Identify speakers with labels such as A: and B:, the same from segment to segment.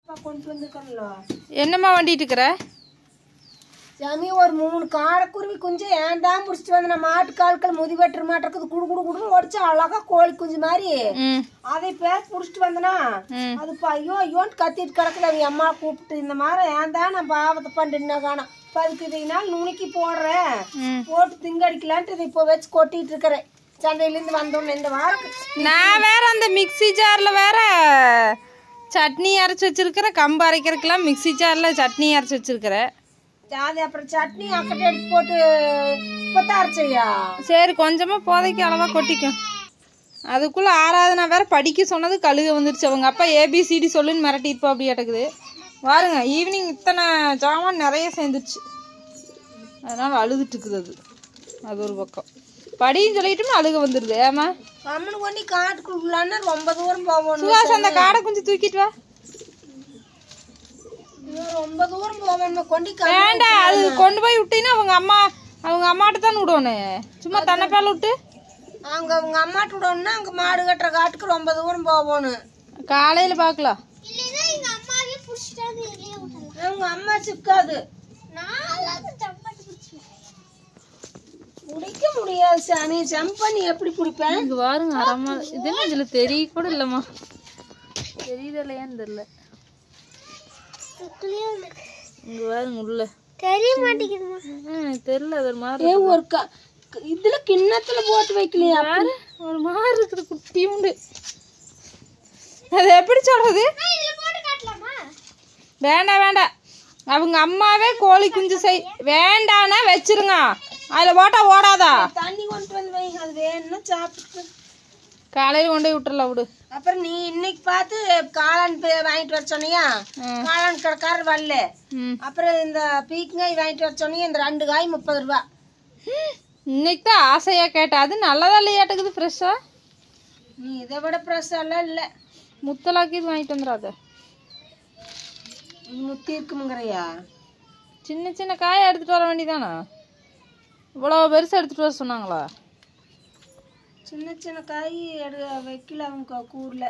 A: என்னம்மா வண்டிட்டு இருக்கிற?
B: சாமி ஒரு 3 காடைக்குருவி குஞ்சு ஏன்டா முடிச்சுட்டு வந்த மாட்டு கால்கள் முதி வெட்டுற மாட்டிருக்குது. குடு குடு குடுன்னு ஓடிச்சு அழகா கோழி குஞ்சு மாதிரி. அதை பேர் புடிச்சிட்டு வந்தனா அது ஐயோ ஐயோன்னு கத்திட்டு கிடக்குது. அவங்க அம்மா கூப்பிட்டு இந்த மாதிரி ஏன்டா நான் பாவத்தை பண்ணிட்டு காணும் அதுக்கு இதனால் நுணுக்கி போடுறேன் போட்டு திங்கடிக்கலான்ட்டு இதை இப்போ வச்சு கொட்டிட்டு இருக்கிறேன். சந்தையிலேருந்து வந்தோன்னு இந்த வாரம்
A: நான் வேற அந்த மிக்சி ஜார்ல வேற சட்னி அரைச்சி வச்சிருக்கிறேன். கம்பு அரைக்கிறதுக்கெல்லாம் மிக்சி ஜார்ல சட்னி அரைச்சி வச்சிருக்கிறேன்.
B: அது அப்புறம் சட்னி அக்கட்டை எடுத்து போட்டு கொத்த அரைச்சையா?
A: சரி கொஞ்சமா போதைக்கு அளவா கொட்டிக்கும். அதுக்குள்ள ஆராதனா வேற படிக்க சொன்னது கழுக வந்துருச்சு. அவங்க அப்பா ஏபிசிடி சொல்லுன்னு மிரட்டிருப்பா அப்படி அடக்குது. பாருங்க ஈவினிங் இத்தனை ஜாமான் நிறைய சேர்ந்துருச்சு. அதனால அழுதுட்டு இருக்குது. அது ஒரு பக்கம் படின்னு சொல்லிட்டு அழுக வந்துருது. ஏமா
B: கம்மனு கொண்டு காட்டுக்குள்ளான்னு ரொம்ப தூரம் போவோம்.
A: சுகாஸ் அந்த காடை கொஞ்சம் தூக்கிட்டு வா.
B: ரொம்ப தூரம் போவோம் கொண்டு
A: வேண்டாம் அது கொண்டு போய் விட்டீங்கன்னா அவங்க அம்மாட்ட தான் விடணும். சும்மா தன்னை பேல விட்டு
B: அவங்க அம்மாட்ட விடணும்னா அங்க மாடு கட்டுற காட்டுக்கு ரொம்ப தூரம் போகணும்.
A: காலையில பாக்கலாம்.
B: அவங்க அம்மா சிக்காது பிடிக்க முடியாது சாமி. ஜம்ப் பண்ணி எப்படி பிடிப்பேன்?
A: இங்க பாருங்க அரமா இது இதுல தெரிய கூட இல்லம்மா. தெரியுது இல்லையான்னு தெரியல. இங்க பாருங்க உள்ள
B: தெரிய மாட்டேங்குதுமா.
A: தெரியல அது ஒரு மாதிரி
B: ஒரு இதுல கிண்ணத்துல போட்டு வைக்கலையா?
A: ஒரு மாதிரி இருக்குது குட்டி உண்டு. அது எப்படி சொல்றது? வேண்டாம் வேண்டாம் அவங்க அம்மாவே கோழி குஞ்சு செய் வேண்டானா வச்சிருங்க. அதுல போட்டா ஓடாதா?
B: தண்ணி கொண்டு வந்து வைங்க. அது வேணும்னா சாப்பிட்டு
A: காலையில கொண்டு போய் விட்டுறலாம் விடு.
B: அப்புறம் நீ இன்னைக்கு பார்த்து காளான் வாங்கிட்டு வர சொன்னியா? காளான் கடைக்காரர் வரல. அப்புறம் இந்த பீக்கங்காய் வாங்கிட்டு வர சொன்னியா? இந்த 2 காய் 30 ரூபா.
A: இன்னைக்கு தான் ஆசையா கேட்டேன். அது நல்லதா இல்லையாட்டுக்குது ஃப்ரெஷ்ஷா?
B: நீ இதை விட ஃப்ரெஷ்ஷா இல்ல.
A: முத்தலாக்கி வாங்கிட்டு வந்துடாத.
B: முத்தி இருக்குமுங்கறையா?
A: சின்ன சின்ன காயை எடுத்துட்டு வர வேண்டியதானா? இவ்வளோ பெருசா எடுத்துட்டு வர சொன்னாங்களா?
B: சின்ன சின்ன காய் வைக்கல அவங்க கூர்ல.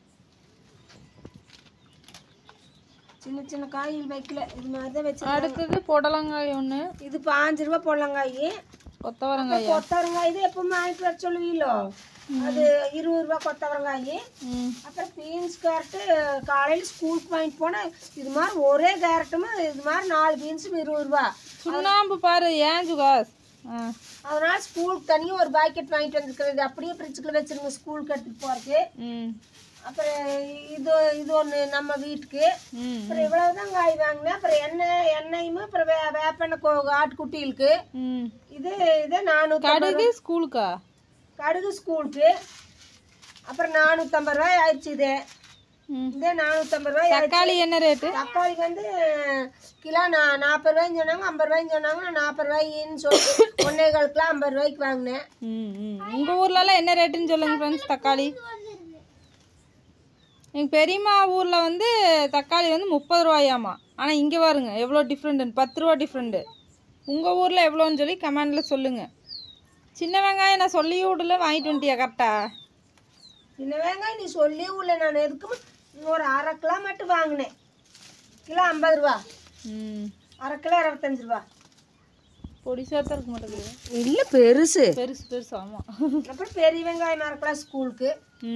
B: சின்ன சின்ன காய் வைக்கல. இது மாதிரிதான் வச்சு.
A: அடுத்தது புடலங்காய் ஒன்று.
B: இது 5 ரூபா புடலங்காய்.
A: கொத்தவரங்காய்.
B: கொத்தவரங்காய் இது எப்பவுமே வாங்கிட்டு வர சொல்லுவீங்களோ? அது 20 ரூபா கொத்தவரங்காய். அப்புறம் பீன்ஸ் கேரட்டு காலையில் ஸ்கூலுக்கு வாங்கிட்டு போனேன். இது மாதிரி ஒரே கேரட்டுமா இது மாதிரி 4 பீன்ஸும் 20 ரூபா.
A: சுண்ணாம்பு பாரு ஏன் சுகாஸ்.
B: அதனால ஸ்கூலுக்கு தனியாக ஒரு பாக்கெட் வாங்கிட்டு வந்துருக்குறது. அப்படியே ஃப்ரிட்ஜுக்குள்ள வச்சிருங்க ஸ்கூலுக்கு எடுத்துட்டு போறதுக்கு. அப்புறம் இது ஒன்று நம்ம வீட்டுக்கு. அப்புறம் இவ்வளவுதான் காய் வாங்கினேன். அப்புறம் எண்ணெயுமே அப்புறம் வேப்பெண்ணெய் ஆட்டுக்குட்டிகளுக்கு. இது 450
A: ஸ்கூலுக்கா?
B: கடுகு ஸ்கூலுக்கு. அப்புறம் 450 ரூபாய் ஆயிடுச்சு. இது 450 ரூபாய்.
A: தக்காளி என்ன ரேட்டு?
B: தக்காளிக்கு வந்து கிலோ 40 ரூபாய்ன்னு சொன்னாங்க. 50 ரூபாய்ன்னு சொன்னாங்க. நான் 40 ரூபாயின்னு சொல்லி 1.25 கிலோ 50 ரூபாய்க்கு வாங்கினேன்.
A: உங்க ஊர்லலாம் என்ன ரேட்டுன்னு சொல்லுங்க ஃப்ரெண்ட்ஸ். தக்காளி எங்கள் பெரியம்மா ஊரில் வந்து தக்காளி வந்து 30 ரூபாயாமா. ஆனால் இங்கே பாருங்க எவ்வளோ டிஃப்ரெண்ட்டு. 10 ரூபா டிஃப்ரெண்ட்டு. உங்கள் ஊரில் எவ்வளோன்னு சொல்லி கமெண்டில் சொல்லுங்கள். சின்ன வெங்காயம் நான் சொல்லி விடல வாங்கிட்டு வந்துட்டியா கரெக்டா?
B: சின்ன வெங்காயம் நீ சொல்லி விடல. நான் எதுக்குமே ஒரு 1/2 கிலோ மட்டும் வாங்கினேன். கிலோ 50 ரூபா. 1/2 கிலோ 25 ரூபா.
A: பொடிசாக தான் இருக்க மாட்டேங்குது.
B: இல்லை பெருசு
A: பெருசு பெருசு. ஆமாம்.
B: அப்புறம் பெரிய வெங்காயம் 1/2 கிலோ ஸ்கூலுக்கு.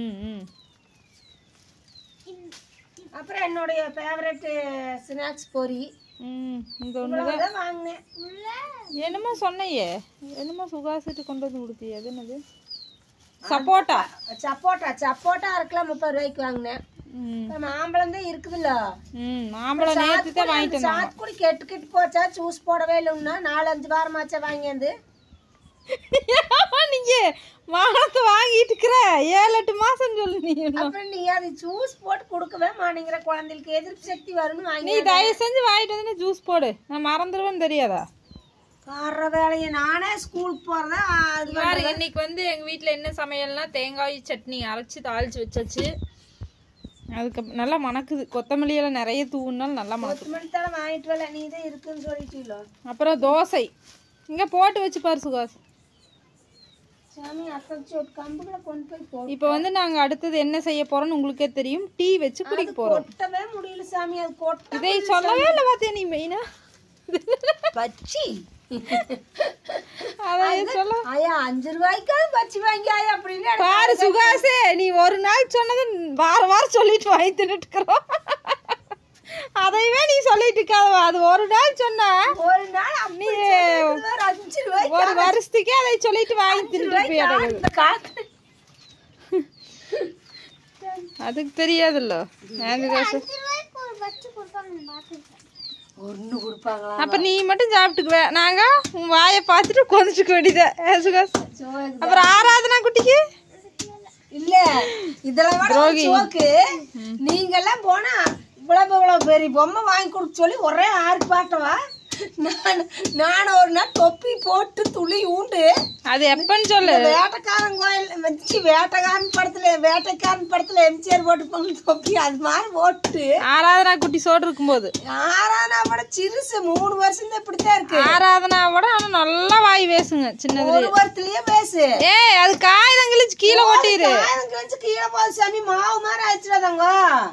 B: அப்புறம் என்னுடைய ஃபேவரட் ஸ்நாக்ஸ் பொரி.
A: இந்த ஒன்று
B: வாங்கினேன்.
A: என்னமோ சொன்னையே என்னமோ சுகாசிட்டு கொண்டு வந்து கொடுத்தி. அது என்னது? சப்போட்டா.
B: சப்போட்டா 1/2 கிலோ 30 ரூபாய்க்கு வாங்கினேன். மாம்பழம் தான் இருக்குதுல்ல.
A: மாம்பழம் நேற்று தான் வாங்கிட்டு வந்தேன்.
B: சாத்துக்குடி கெட்டு போச்சா? ஜூஸ் போடவே இல்லைன்னா 4-5 வாரமாச்சா வாங்கியாந்து.
A: நீங்க மானத்தை வாங்கிட்டு இருக்கிற 7-8 மாசம் சொல்லு. நீ
B: அப்புறம் நீ அது ஜூஸ் போட்டு கொடுக்கவே மாட்டேங்கிற. குழந்தைகளுக்கு எதிர்ப்பு சக்தி வரும்னு வாங்கி.
A: நீ தயவு செஞ்சு வாங்கிட்டு வந்து ஜூஸ் போடு. நான் மறந்துடுவேன்னு தெரியாதா?
B: கார வேலையை நானே ஸ்கூலுக்கு போறதா. அது
A: மாதிரி இன்னைக்கு வந்து எங்க வீட்டுல என்ன சமையல்னா தேங்காய் சட்னி அரைச்சி தாளிச்சு வச்சாச்சு. அதுக்கு நல்லா மணக்குது. கொத்தமல்லி எல்லாம் நிறைய தூவுனாலும் நல்லா மணக்குது.
B: கொத்தமல்லி தலை வாங்கிட்டு வரல. நீ தான் இருக்குன்னு சொல்லிட்டீங்களோ.
A: அப்புறம் தோசை இங்க போட்டு வச்சு பாரு சுகாஸ்.
B: சாமி அத்தனை கம்புகளை கொண்டு போய் போட்டு
A: இப்போ வந்து நாங்க அடுத்தது என்ன செய்ய போறோம்னு உங்களுக்கே தெரியும். டீ வச்சு குடிக்க போறோம்.
B: கொட்டவே முடியல சாமி, அது கொட்ட
A: இதை சொல்லவே இல்லை பாத்தியா நீ மெயினா
B: பச்சி.
A: அதான் சொல்ல
B: ஆயா 5 ரூபாய்க்காவது பச்சி வாங்கி ஆயா அப்படின்னு
A: பாரு சுகாசே, நீ ஒரு நாள் சொன்னது வாரம் சொல்லிட்டு வாங்கி தின்னுட்டு இருக்கிறோம். அதையவே நீ சொல்லிட்டு இருக்காத. அது ஒரு நாள் சொன்னா
B: ஒரு நாள்
A: நீ
B: 5 ரூபாய்
A: ஒரு வருஷத்துக்கே அதை சொல்லிட்டு வாங்கி தின்னுட்டு அதுக்கு தெரியாதுல்ல.
B: ஒண்ணு கொடுப்பாங்களா?
A: அப்ப நீ மட்டும் சாப்பிட்டுக்குவ, நாங்க உன் வாயை பார்த்துட்டு கொதிச்சுக்க வேண்டியத. அப்புறம் ஆராதனா குட்டிக்கு
B: இல்ல இதெல்லாம் விட நீங்க எல்லாம் போனா இவ்வளவு பெரிய பொம்மை வாங்கி கொடுக்க சொல்லி ஒரே ஆர்ப்பாட்டவா. நான் ஒரு நாள் தொப்பி போட்டு துளி ஊண்டு.
A: அது எப்பன்னு சொல்லு.
B: வேட்டைக்காரன் கோயில் வச்சு வேட்டைக்காரன் படத்துல எம்ஜிஆர் போட்டு தொப்பி அது மாதிரி போட்டு
A: ஆராதனா குட்டி சோடு இருக்கும்போது.
B: ஆராதனாவோட சிறுசு 3 வருஷம் தான் இப்படித்தான் இருக்கு.
A: ஆராதனாவோட ஆனா நல்லா வாய் பேசுங்க. சின்னது
B: ஒரு வாரத்திலேயே பேசு.
A: ஏய் அது காகிதம் கிழிச்சு கீழே ஓட்டிரு.
B: காகிதம் கிழிச்சு கீழே போகுது சாமி. மாவு மாதிரி ஆயிடுச்சுடாதாங்க.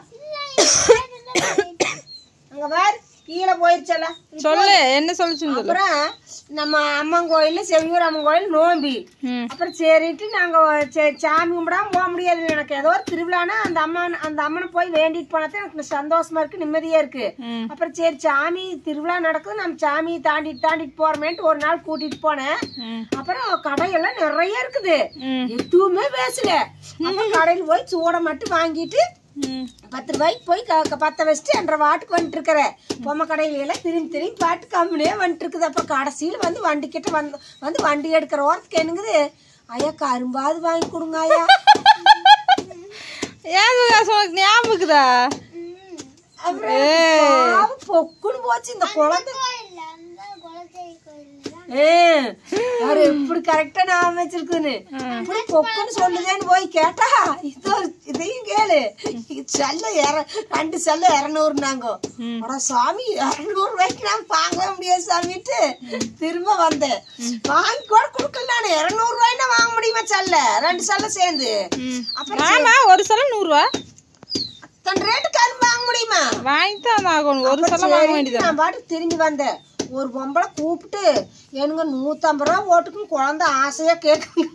B: அங்க பாரு கீழே போயிருச்சல.
A: சொல்லு என்ன சொல்லுச்சு.
B: அப்புறம் நம்ம அம்மன் கோயில்ல செவியூர் அம்மன் கோயில் நோம்பி. அப்புறம் சரிட்டு நாங்க சாமி கும்பிடாம போக முடியாது. எனக்கு ஏதோ ஒரு திருவிழானா அந்த அம்மனை போய் வேண்டிட்டு போனது எனக்கு சந்தோஷமா இருக்கு, நிம்மதியா இருக்கு. அப்புறம் சரி சாமி திருவிழா நடக்குது, நம்ம சாமியை தாண்டிட்டு போறமேட்டு ஒரு நாள் கூட்டிட்டு போனேன். அப்புறம் கடையெல்லாம் நிறைய இருக்குது, எதுவுமே பேசல. அப்புறம் கடையில் போய் சூட மட்டும் வாங்கிட்டு 10 ரூபாய்க்கு போய் பத்த வச்சுட்டு 2.5 வாட்டுக்கு வந்துட்டு இருக்கிற பொம்மை கடையில எல்லாம் திரும்பி பாட்டு கம்முனே வந்துட்டு இருக்குது. அப்புறம் கடைசியில் வந்து வண்டி கிட்ட வந்து வண்டி எடுக்கிற ஓரத்துக்கு என்னங்குது, ஐயா கரும்பாவது வாங்கி கொடுங்க ஐயா.
A: ஏன் ஞாபகம்க்குதா?
B: அப்புறம் பொக்குன்னு போச்சு இந்த குழந்தை. எப்படி கரெக்டா நான் வச்சிருக்குன்னு இப்படி பொக்குன்னு சொல்லுதேன்னு போய் கேட்டா இதையும் கேளு. செல்ல 2 செல்ல 200நாங்க. ஆனா சாமி 200 ரூபாய்க்கு நான் வாங்கவே முடியாது சாமிட்டு திரும்ப வந்தேன். வாங்கி கூட கொடுக்கல. நானு 200 ரூபாய்னா வாங்க முடியுமா செல்ல? 2 செல்ல சேர்ந்து.
A: அப்புறம் ஒரு செல்ல 100 ரூபா
B: தன் ரேட்டு கரும்பு வாங்க முடியுமா?
A: வாங்கித்தான் ஆகணும். ஒரு செல்ல வாங்க வேண்டியது.
B: நான் பாட்டு திரும்பி வந்தேன். ஒரு பொம்பளை கூப்பிட்டு எனக்கு 150 ரூபா ஓட்டுக்கும் குழந்தை ஆசையா கேட்க.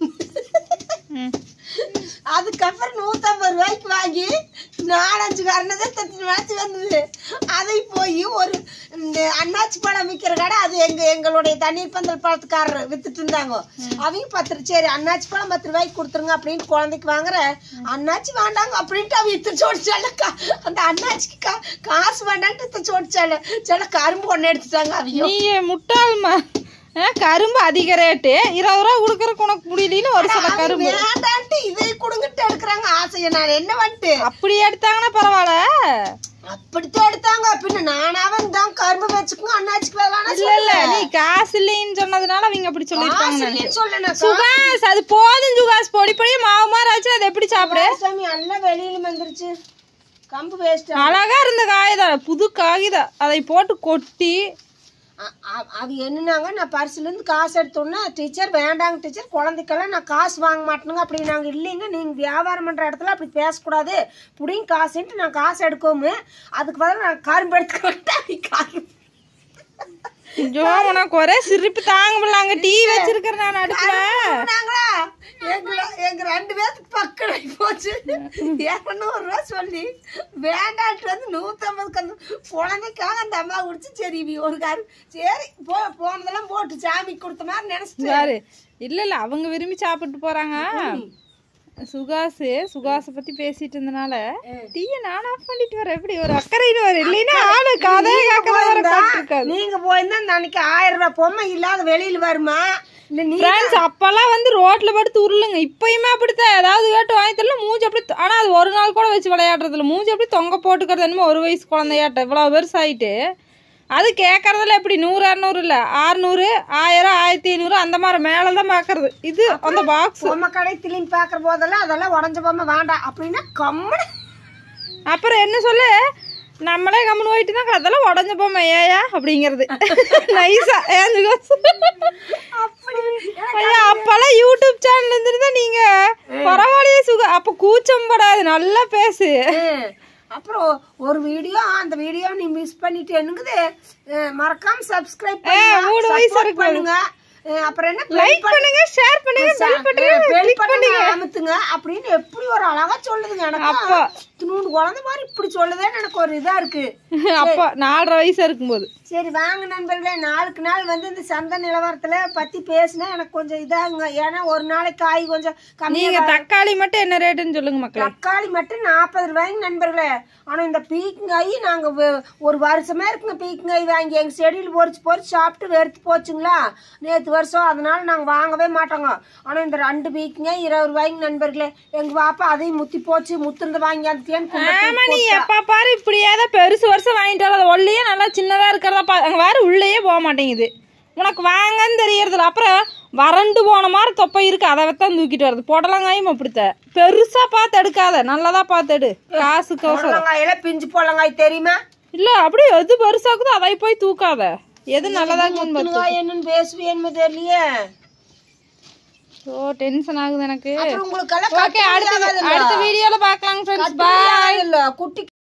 B: அதுக்கப்புறம் 150 ரூபாய்க்கு வாங்கி 4-5 கரணதான் தத்து வளர்ச்சி வந்தது. அதை போய் ஒரு அண்ணாச்சி பழம் விற்கிற கடை, அது எங்களுடைய தண்ணீர் பந்தல் பழத்துக்காரர் வித்துட்டு இருந்தாங்க. அவங்க 10 சரி அண்ணாச்சி பழம் 10 ரூபாய்க்கு கொடுத்துருங்க அப்படின்ட்டு குழந்தைக்கு வாங்குற. அண்ணாச்சி வேண்டாங்க அப்படின்ட்டு அவ இத்து சோடிச்சால. அந்த அண்ணாச்சிக்கு காசு வேண்டான்ட்டு இத்து சோடிச்சால. சில கரும்பு ஒண்ணு எடுத்துட்டாங்க. அவங்க
A: நீ முட்டாள்மா, கரும்பு அதிக ரேட்டு 20 ரூபா கொடுக்கறக்கு உனக்கு முடியலன்னு ஒரு சில கரும்பு
B: வேண்டான்ட்டு இதை கொடுங்கிட்டு எடுக்கிறாங்க ஆசைய. நான் என்ன வந்துட்டு
A: அப்படி எடுத்தாங்கன்னா பரவாயில்ல.
B: அப்படித்தான் எடுத்தாங்க. பின்ன நானாவும் தான் கரும்பு வச்சுக்கோங்க அண்ணாச்சிக்கு வேணாம்.
A: இல்ல நீ காசு இல்லைன்னு சொன்னதுனால அவங்க அப்படி சொல்லிருக்காங்க.
B: சொல்லணும்
A: சுகாஸ் அது போதும் சுகாஸ். பொடி பொடியே மாவு மாதிரி ஆச்சு. அது எப்படி சாப்பிடு
B: சாமி? எல்லாம் வெளியில வந்துருச்சு. கம்பு வேஸ்ட்.
A: அழகா இருந்த காகிதம், புது காகிதம், அதை போட்டு கொட்டி.
B: அது என்னன்னாங்க, நான் பரிசுல இருந்து காசு எடுத்தோன்னா டீச்சர் வேண்டாங்க டீச்சர், குழந்தைக்கெல்லாம் நான் காசு வாங்க மாட்டேனுங்க அப்படின்னாங்க. இல்லைங்க நீங்க வியாபாரம் பண்ற இடத்துல அப்படி பேசக்கூடாது, புடிங்க காசுன்ட்டு நான் காசு எடுக்கோமு. அதுக்கு பதில் நான் கரும்பு எடுத்துக்கிட்டேன். கரும்பு
A: உனக்கு ஒரே சிரிப்பு தாங்க முடியல. அங்க டீ வச்சிருக்கிறேன் நான் அடுப்புல.
B: எங்க 2 பேருக்கு பக்கம் போச்சு. 200 ரூபா சொல்லி வேண்டான்ட்டு வந்து 150 அந்த குழந்தைக்காக அந்த அம்மா குடிச்சு சரி ஒரு காரு சரி போனதெல்லாம் போட்டு சாமி கொடுத்த மாதிரி நினைச்சிட்டு.
A: இல்ல அவங்க விரும்பி சாப்பிட்டு போறாங்க. சுகாச பத்தி பேசிட்டு இருந்தனால டீய நான் ஆஃப் பண்ணிட்டு வரேன். எப்படி ஒரு அக்கறைன்னு வர இல்லைன்னா ஆளு கதையை காக்க.
B: நீங்க போயிருந்தா அன்னைக்கு 1000 ரூபாய் பொம்மை இல்லாத வெளியில வருமா?
A: அப்பெல்லாம் வந்து ரோட்ல படுத்து உருளுங்க. இப்பயுமே அப்படித்தான். ஏதாவது கேட்டு வாங்கி தரல மூஞ்சி அப்படி. ஆனா அது ஒரு நாள் கூட வச்சு விளையாடுறதுல மூஞ்சி அப்படி தொங்க போட்டுக்கிறது. என்னமோ 1 வயசு குழந்தையாட்ட இவ்வளவு பெருசாயிட்டு அது கேட்கறதுல எப்படி 100-200 இல்ல 600 1000 1500 அந்த மாதிரி மேலதான் பாக்குறது. இது அந்த பாக்ஸ்
B: பொம்மை கடை திரும்பி பாக்குற போதெல்லாம் அதெல்லாம் உடஞ்ச பொம்மை வேண்டாம் அப்படின்னா கம்மு.
A: அப்புறம் என்ன சொல்லு, நம்மளே கம்முன்னு போயிட்டு தான் அதெல்லாம் உடஞ்ச போமா ஏயா அப்படிங்கிறது நைஸா ஏஞ்சுக்கோ. ஐயா அப்பெல்லாம் யூடியூப் சேனல் இருந்துருந்தா நீங்க பரவாயில்லையே சுக, அப்ப கூச்சம் படாது, நல்லா பேசு.
B: அப்புறம் ஒரு வீடியோ, அந்த வீடியோ நீ மிஸ் பண்ணிட்டு என்னங்குது, மறக்காம சப்ஸ்கிரைப் பண்ணுங்க. அப்புறம் என்ன
A: லைக் பண்ணுங்க, ஷேர் பண்ணுங்க, பெல் பட்டனை
B: அமுத்துங்க அப்படின்னு எப்படி ஒரு அழகா சொல்லுதுங்க. எனக்கு அப்பா நூறு குழந்தை மாதிரி இப்படி சொல்லுதேன்னு எனக்கு ஒரு இதா இருக்கு.
A: அப்பா 4.5 வயசா இருக்கும்போது.
B: சரி வாங்க நண்பர்களே, நாளுக்கு நாள் வந்து இந்த சந்தை நிலவரத்துல பத்தி பேசினா எனக்கு கொஞ்சம் இதாகுங்க. ஏன்னா ஒரு நாளைக்கு காய் கொஞ்சம்
A: நீங்க தக்காளி மட்டும் என்ன ரேட்டுன்னு சொல்லுங்க மக்களே.
B: தக்காளி மட்டும் 40 ரூபாய்ங்க நண்பர்களே. ஆனா இந்த பீக்கங்காய் நாங்க ஒரு வருஷமே இருக்குங்க பீக்கங்காய் வாங்கி எங்க செடியில் பொறிச்சு சாப்பிட்டு வெறுத்து போச்சுங்களா நேற்று வருஷம். அதனால நாங்க வாங்கவே மாட்டோங்க. ஆனா இந்த 2 பீக்கங்காய் 20 ரூபாய்ங்க நண்பர்களே. எங்க பாப்பா அதையும் முத்தி போச்சு, முத்துனது வாங்கி அந்த
A: ஆமா நீ எப்ப பாரு இப்படியாதான் பெருசு வருஷம் வாங்கிட்டு வர, ஒல்லியே நல்லா சின்னதா இருக்கிறதா அங்க வேற உள்ளேயே போக மாட்டேங்குது. உனக்கு வாங்கன்னு தெரியறதுல அப்புறம் வறண்டு போன மாதிரி தொப்பை இருக்கு, அதை தான் தூக்கிட்டு வருது. புடலங்காயும் அப்படித்த பெருசா பார்த்து எடுக்காத, நல்லதா பார்த்து எடு. காசுக்கு
B: பிஞ்சு புடலங்காய் தெரியுமா
A: இல்ல, அப்படியே எது பெருசாக்குதோ அதை போய் தூக்காத, எது நல்லதா
B: என்னன்னு பேசுவேன்னு தெரியலையே.
A: ஓ டென்ஷன் ஆகுது எனக்கு.
B: உங்களுக்கு
A: அடுத்த வீடியோல பாக்கலாம் ஃப்ரெண்ட்ஸ். பாய்.
B: குட்டி